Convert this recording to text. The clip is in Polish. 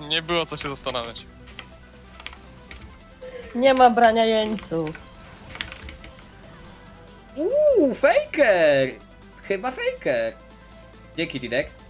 Nie było co się zastanawiać. Nie ma brania jeńców. Faker! Chyba Faker. Dzięki, Didek.